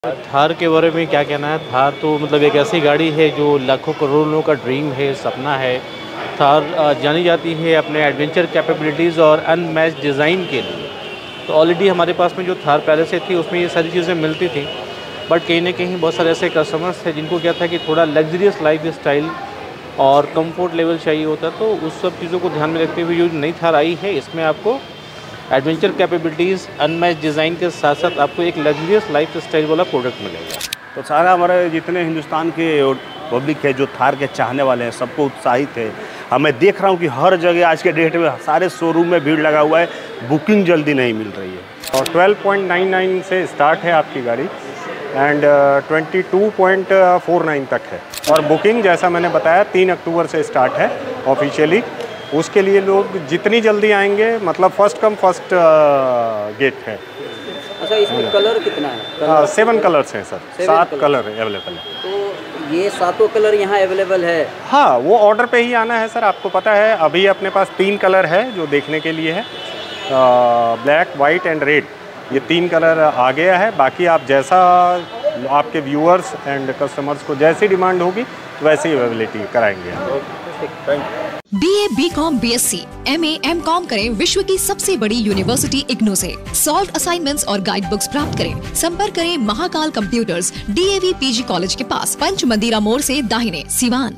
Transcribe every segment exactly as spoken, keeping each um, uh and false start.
थार के बारे में क्या कहना है। थार तो मतलब एक ऐसी गाड़ी है जो लाखों करोड़ों का ड्रीम है, सपना है। थार अ, जानी जाती है अपने एडवेंचर कैपेबिलिटीज़ और अनमैच्ड डिज़ाइन के लिए। तो ऑलरेडी हमारे पास में जो थार पहले से थी उसमें ये सारी चीज़ें मिलती थी, बट कहीं ना कहीं बहुत सारे ऐसे कस्टमर्स थे जिनको क्या था कि थोड़ा लग्जरियस लाइफ स्टाइल और कंफर्ट लेवल चाहिए होता। तो उस सब चीज़ों को ध्यान में रखते हुए जो नई थार आई है इसमें आपको एडवेंचर कैपेबिलिटीज़ अनमैच डिज़ाइन के साथ साथ आपको एक लग्जरियस लाइफ स्टाइल वाला प्रोडक्ट मिलेगा। तो सारा हमारे जितने हिंदुस्तान के पब्लिक है जो थार के चाहने वाले हैं सबको उत्साहित है। हाँ, मैं देख रहा हूँ कि हर जगह आज के डेट में सारे शोरूम में भीड़ लगा हुआ है, बुकिंग जल्दी नहीं मिल रही है। और ट्वेल्व पॉइंट नाइन नाइन से स्टार्ट है आपकी गाड़ी and twenty two point four nine तक है। और बुकिंग जैसा मैंने बताया तीन अक्टूबर से स्टार्ट है ऑफिशियली। उसके लिए लोग जितनी जल्दी आएंगे, मतलब फर्स्ट कम फर्स्ट गेट है। अच्छा, इसमें कलर कितना है? कलर? सेवन कलर्स हैं सर, सात कलर अवेलेबल है। तो ये सातों कलर यहाँ अवेलेबल है? हाँ, वो ऑर्डर पे ही आना है सर। आपको पता है अभी अपने पास तीन कलर है जो देखने के लिए है, ब्लैक, वाइट एंड रेड। ये तीन कलर आ गया है। बाकी आप जैसा आपके व्यूअर्स एंड कस्टमर्स को जैसी डिमांड होगी वैसी अवेलेबिलिटी कराएंगे। Thank you. B A, B com, B S C, M A, M com करें विश्व की सबसे बड़ी यूनिवर्सिटी इग्नू से। सॉल्व असाइनमेंट्स और गाइड बुक्स प्राप्त करें। संपर्क करें Mahakal computers, D A V P G college के पास, पंच मंदिरा मोड़ से दाहिने, सिवान।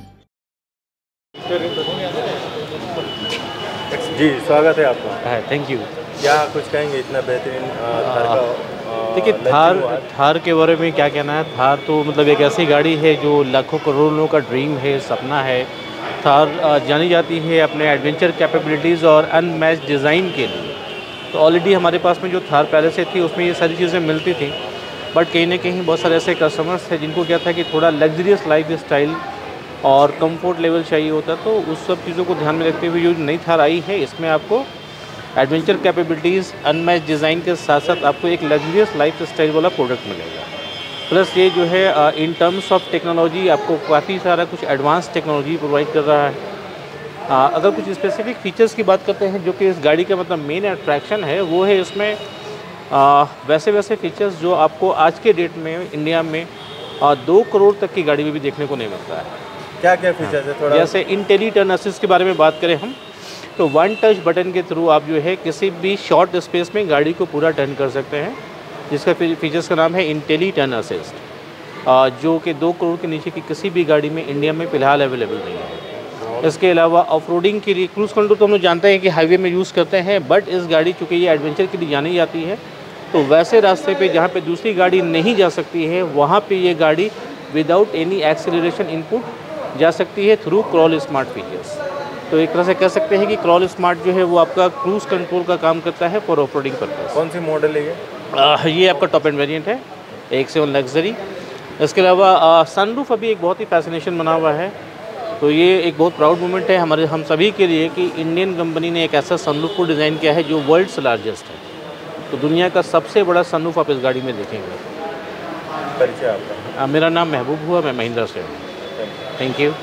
जी, स्वागत है आपका। है, थैंक यू। क्या कुछ कहेंगे इतना बेहतरीन थार का? देखिए, थार थार के बारे में क्या कहना है। थार तो मतलब एक ऐसी गाड़ी है जो लाखों करोड़ों का ड्रीम है, सपना है। थार जानी जाती है अपने एडवेंचर कैपेबिलिटीज़ और अनमैच्ड डिज़ाइन के लिए। तो ऑलरेडी हमारे पास में जो थार पहले से थी उसमें ये सारी चीज़ें मिलती थी, बट कहीं ना कहीं बहुत सारे ऐसे कस्टमर्स थे जिनको क्या था कि थोड़ा लग्जरियस लाइफ स्टाइल और कंफर्ट लेवल चाहिए होता। तो उस सब चीज़ों को ध्यान में रखते हुए जो नई थार आई है इसमें आपको एडवेंचर कैपेबिलिटीज़ अनमैच्ड डिज़ाइन के साथ साथ आपको एक लग्जरियस लाइफ स्टाइल वाला प्रोडक्ट मिलेगा। प्लस ये जो है इन टर्म्स ऑफ टेक्नोलॉजी आपको काफ़ी सारा कुछ एडवांस टेक्नोलॉजी प्रोवाइड कर रहा है। आ, अगर कुछ स्पेसिफिक फीचर्स की बात करते हैं जो कि इस गाड़ी का मतलब मेन अट्रैक्शन है, वो है इसमें आ, वैसे वैसे फीचर्स जो आपको आज के डेट में इंडिया में आ, दो करोड़ तक की गाड़ी में भी देखने को नहीं मिलता है। क्या क्या फीचर्स है थोड़ा? जैसे इंटेली टर्न असिस्ट के बारे में बात करें हम, तो वन टच बटन के थ्रू आप जो है किसी भी शॉर्ट स्पेस में गाड़ी को पूरा टर्न कर सकते हैं, जिसका फीचर्स का नाम है इंटेली टर्न असिस्ट, जो कि दो करोड़ के नीचे की किसी भी गाड़ी में इंडिया में फ़िलहाल अवेलेबल नहीं है। इसके अलावा ऑफ रोडिंग के लिए क्रूज़ कंट्रोल तो हम लोग जानते हैं कि हाईवे में यूज़ करते हैं, बट इस गाड़ी चूँकि ये एडवेंचर के लिए जानी जाती है, तो वैसे रास्ते पे जहाँ पे दूसरी गाड़ी नहीं जा सकती है वहाँ पे ये गाड़ी विदाउट एनी एक्सेलरेशन इनपुट जा सकती है थ्रू क्रॉल स्मार्ट फीचर्स। तो एक तरह से कह सकते हैं कि क्रॉल स्मार्ट जो है वो आपका क्रूज़ कंट्रोल का काम करता है फॉर ऑफ रोडिंग पर्पज़। कौन सी मॉडल है ये? आ, ये आपका टॉप एंड वेरिएंट है, एक सेवन लग्जरी। इसके अलावा सनरूफ अभी एक बहुत ही फैसिनेशन बना हुआ है। तो ये एक बहुत प्राउड मोमेंट है हमारे हम सभी के लिए कि इंडियन कंपनी ने एक ऐसा सनरूफ को डिज़ाइन किया है जो वर्ल्ड से लार्जेस्ट है। तो दुनिया का सबसे बड़ा सनरूफ आप इस गाड़ी में देखेंगे। परिचय आपका? मेरा नाम महबूब हुआ, मैं महिंद्रा से हूँ। Thank you.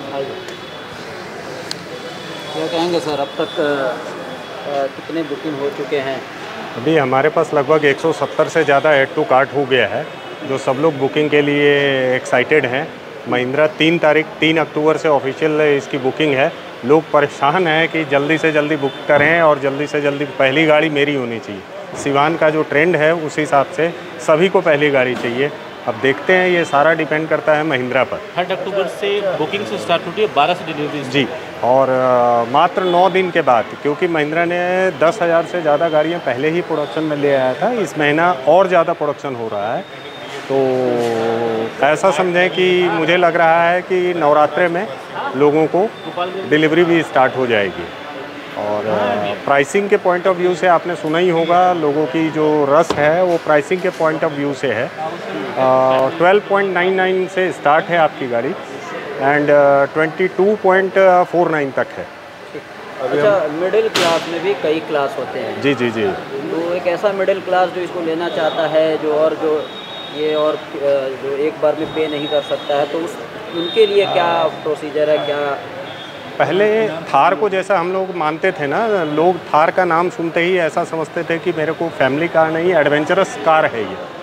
क्या कहेंगे सर, अब तक कितने बुकिंग हो चुके हैं? अभी हमारे पास लगभग एक सौ सत्तर से ज़्यादा ऐड टू कार्ट हो गया है, जो सब लोग बुकिंग के लिए एक्साइटेड हैं। महिंद्रा तीन तारीख तीन अक्टूबर से ऑफिशियल इसकी बुकिंग है। लोग परेशान हैं कि जल्दी से जल्दी बुक करें और जल्दी से जल्दी पहली गाड़ी मेरी होनी चाहिए। सिवान का जो ट्रेंड है उस हिसाब से सभी को पहली गाड़ी चाहिए। अब देखते हैं, ये सारा डिपेंड करता है महिंद्रा पर। थर्ड अक्टूबर से बुकिंग से स्टार्ट होती है, बारह से डिलीवरी जी, और आ, मात्र नौ दिन के बाद, क्योंकि महिंद्रा ने दस हज़ार से ज़्यादा गाड़ियाँ पहले ही प्रोडक्शन में ले आया था। इस महीना और ज़्यादा प्रोडक्शन हो रहा है। तो ऐसा समझें कि मुझे लग रहा है कि नवरात्रे में लोगों को डिलीवरी भी स्टार्ट हो जाएगी। और प्राइसिंग के पॉइंट ऑफ व्यू से आपने सुना ही होगा, लोगों की जो रस है वो प्राइसिंग के पॉइंट ऑफ व्यू से है। ट्वेल्व पॉइंट नाइन नाइन से स्टार्ट है आपकी गाड़ी and twenty two point four nine तक है। अच्छा, मिडिल क्लास में भी कई क्लास होते हैं? जी जी जी। तो एक ऐसा मिडिल क्लास जो इसको लेना चाहता है, जो और जो ये और जो एक बार में पे नहीं कर सकता है, तो उस उनके लिए क्या प्रोसीजर है? क्या पहले थार को जैसा हम लोग मानते थे ना, लोग थार का नाम सुनते ही ऐसा समझते थे कि मेरे को फैमिली कार नहीं, एडवेंचरस कार है ये।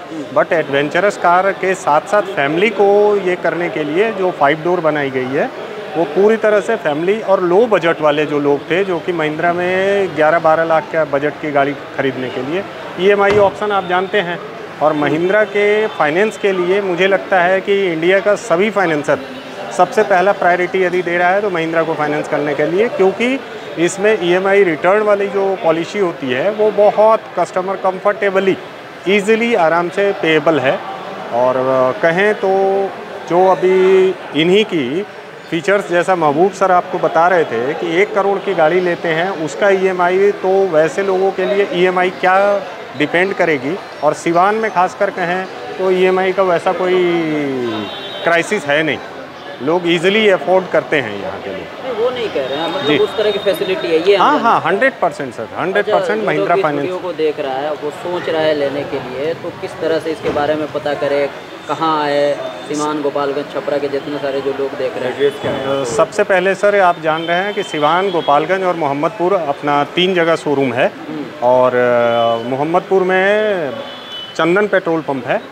बट एडवेंचरस कार के साथ साथ फैमिली को ये करने के लिए जो फाइव डोर बनाई गई है वो पूरी तरह से फैमिली और लो बजट वाले जो लोग थे, जो कि महिंद्रा में ग्यारह बारह लाख का बजट की गाड़ी खरीदने के लिए ईएमआई ऑप्शन आप जानते हैं। और महिंद्रा के फाइनेंस के लिए मुझे लगता है कि इंडिया का सभी फाइनेंसर सबसे पहला प्रायोरिटी यदि दे रहा है तो महिंद्रा को फाइनेंस करने के लिए, क्योंकि इसमें ईएमआई रिटर्न वाली जो पॉलिसी होती है वो बहुत कस्टमर कंफर्टेबली ईज़िली आराम से पेएबल है। और कहें तो जो अभी इन्हीं की फीचर्स, जैसा महबूब सर आपको बता रहे थे कि एक करोड़ की गाड़ी लेते हैं उसका ईएमआई, तो वैसे लोगों के लिए ईएमआई क्या डिपेंड करेगी। और सिवान में खासकर कहें तो ईएमआई का वैसा कोई क्राइसिस है नहीं, लोग इजीली अफोर्ड करते हैं यहाँ के लिए। नहीं, वो नहीं कह रहे हैं, मतलब उस तरह की फैसिलिटी है ये। हाँ हाँ hundred percent sir, hundred percent Mahindra finance को देख रहा है, वो सोच रहा है लेने के लिए, तो किस तरह से इसके बारे में पता करे, कहाँ आए, सिवान, गोपालगंज, छपरा के जितने सारे जो लोग देख रहे हैं। सबसे पहले सर आप जान रहे हैं कि सिवान, गोपालगंज और मोहम्मदपुर अपना तीन जगह शोरूम है। और मोहम्मदपुर में चंदन पेट्रोल पंप है।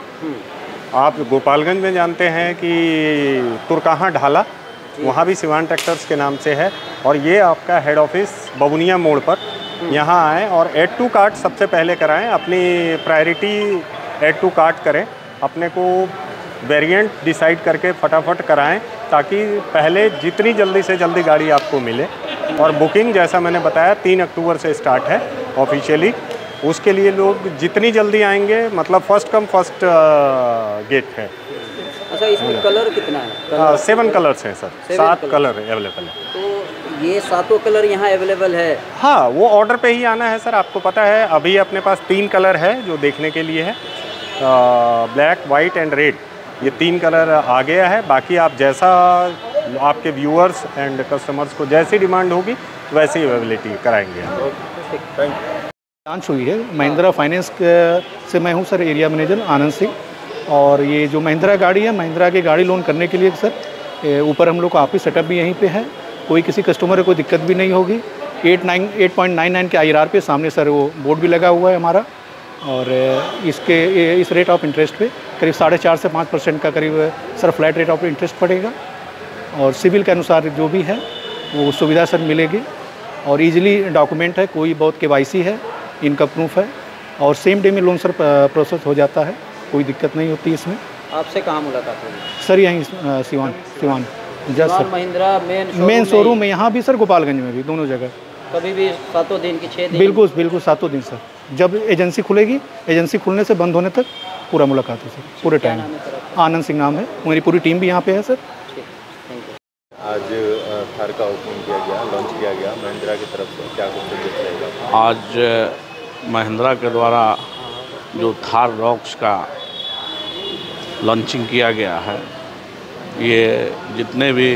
आप गोपालगंज में जानते हैं कि तुरकहाँ ढाला, वहाँ भी सिवान ट्रैक्टर्स के नाम से है। और ये आपका हेड ऑफिस बबुनिया मोड़ पर, यहाँ आएँ और एड टू कार्ट सबसे पहले कराएं, अपनी प्रायोरिटी एड टू कार्ट करें, अपने को वेरिएंट डिसाइड करके फटाफट कराएं, ताकि पहले जितनी जल्दी से जल्दी गाड़ी आपको मिले। और बुकिंग जैसा मैंने बताया तीन अक्टूबर से स्टार्ट है ऑफिशियली, उसके लिए लोग जितनी जल्दी आएंगे, मतलब फर्स्ट कम फर्स्ट गेट है। अच्छा, इसमें कलर कितना है? कलर सेवन कलर्स हैं सर, सात कलर अवेलेबल है। तो ये सातों कलर यहाँ अवेलेबल है? हाँ, वो ऑर्डर पे ही आना है सर। आपको पता है अभी अपने पास तीन कलर है जो देखने के लिए है, ब्लैक, वाइट एंड रेड, ये तीन कलर आ गया है। बाकी आप जैसा आपके व्यूअर्स एंड कस्टमर्स को जैसी डिमांड होगी वैसी अवेलेबिलिटी कराएंगे। लॉन्च हुई है महिंद्रा फाइनेंस से। मैं हूं sir area manager Anand Singh. और ये जो महिंद्रा गाड़ी है, महिंद्रा की गाड़ी लोन करने के लिए सर ऊपर हम लोग का ऑफिस सेटअप भी यहीं पे है, कोई किसी कस्टमर को कोई दिक्कत भी नहीं होगी। Eight nine eight point nine nine के आई आर आर पे सामने सर वो बोर्ड भी लगा हुआ है हमारा। और इसके इस रेट ऑफ इंटरेस्ट पे करीब साढ़े चार से पाँच परसेंट का करीब sir flat rate of interest पड़ेगा। और सिविल के अनुसार जो भी है वो सुविधा सर मिलेगी। और इजीली डॉक्यूमेंट है, कोई बहुत केवाईसी है, इनका प्रूफ है, और सेम डे में लोन सर प्रोसेस हो जाता है, कोई दिक्कत नहीं होती इसमें। आपसे कहाँ मुलाकात होगी सर? यहीं Siwan Siwan just sir Mahindra main main showroom में, यहाँ भी सर गोपालगंज में भी, दोनों जगह। कभी भी सातों दिन की छः दिन? बिल्कुल बिल्कुल सातों दिन सर। जब एजेंसी खुलेगी, एजेंसी खुलने से बंद होने तक पूरा मुलाकात है सर, पूरे टाइम। आनंद सिंह नाम है, मेरी पूरी टीम भी यहाँ पे है सर। आज थार का ओपनिंग किया गया, लॉन्च किया गया महिंद्रा की तरफ से, क्या कुछ संदेश रहेगा? आज महिंद्रा के द्वारा जो थार रॉक्स का लॉन्चिंग किया गया है, ये जितने भी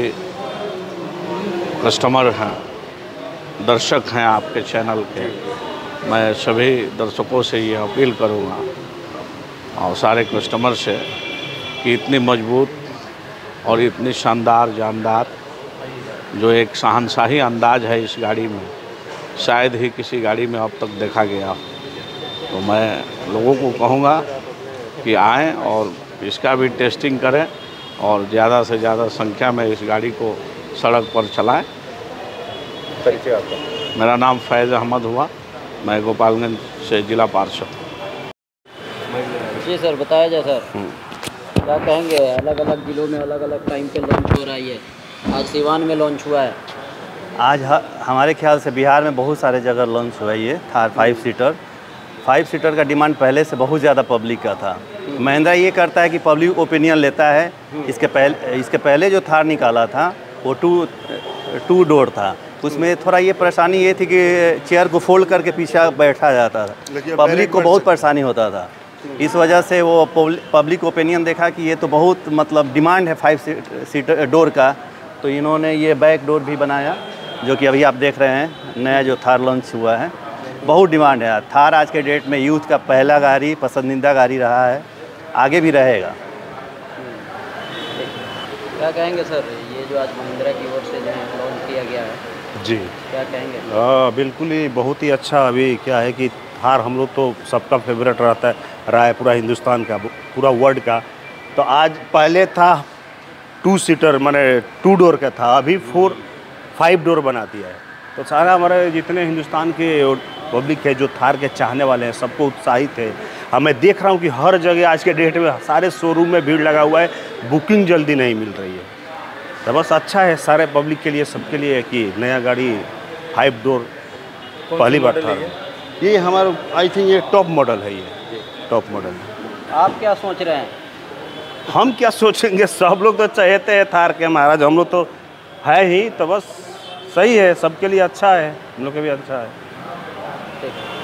कस्टमर हैं, दर्शक हैं आपके चैनल के, मैं सभी दर्शकों से ये अपील करूँगा और सारे कस्टमर से कि इतनी मजबूत और इतनी शानदार जानदार जो एक शहंशाही अंदाज है इस गाड़ी में, शायद ही किसी गाड़ी में अब तक देखा गया। तो मैं लोगों को कहूँगा कि आएँ और इसका भी टेस्टिंग करें और ज़्यादा से ज़्यादा संख्या में इस गाड़ी को सड़क पर चलाएं। परिचय आपका? मेरा नाम फैज़ अहमद हुआ, मैं गोपालगंज से जिला पार्षद। जी सर, बताया जाए सर, क्या कहेंगे? अलग अलग जिलों में अलग अलग टाइम पे लॉन्च हो रहा है, आज सिवान में लॉन्च हुआ है। आज ह, हमारे ख्याल से बिहार में बहुत सारे जगह लॉन्च हुआ है ये Thar five seater. Five seater का डिमांड पहले से बहुत ज़्यादा पब्लिक का था। महिंद्रा ये करता है कि पब्लिक ओपिनियन लेता है। इसके पहले इसके पहले जो थार निकाला था वो टू टू डोर था, उसमें थोड़ा ये परेशानी ये थी कि चेयर को फोल्ड करके पीछे बैठा जाता था, पब्लिक को बहुत परेशानी होता था। इस वजह से वो पब्लिक ओपिनियन देखा कि ये तो बहुत मतलब डिमांड है फाइव सीटर डोर का, तो इन्होंने ये बैक डोर भी बनाया, जो कि अभी आप देख रहे हैं नया जो थार लॉन्च हुआ है। बहुत डिमांड है थार, आज के डेट में यूथ का पहला गाड़ी, पसंदीदा गाड़ी रहा है, आगे भी रहेगा। क्या कहेंगे सर, ये जो आज महिंद्रा की ओर से जो है लॉन्च किया गया है, जी क्या कहेंगे? हाँ बिल्कुल ही बहुत ही अच्छा। अभी क्या है कि थार हम लोग तो सबका फेवरेट रहता है, रहा है पूरा हिंदुस्तान का, पूरा वर्ल्ड का। तो आज पहले था टू सीटर माने टू डोर का था, अभी फोर फाइव डोर बना दिया है। तो सारा हमारे जितने हिंदुस्तान के पब्लिक है जो थार के चाहने वाले हैं सबको उत्साहित है। हाँ, मैं देख रहा हूँ कि हर जगह आज के डेट में सारे शोरूम में भीड़ लगा हुआ है, बुकिंग जल्दी नहीं मिल रही है। तो बस अच्छा है सारे पब्लिक के लिए, सबके लिए कि नया गाड़ी फाइव डोर पहली बार था। ये हमारा आई थिंक ये टॉप मॉडल है, ये टॉप मॉडल है। आप क्या सोच रहे हैं? हम क्या सोचेंगे, सब लोग तो चाहते हैं थार के महाराज, हम लोग तो है ही, तो बस सही है, सबके लिए अच्छा है, हम लोग के भी अच्छा है। ठीक है।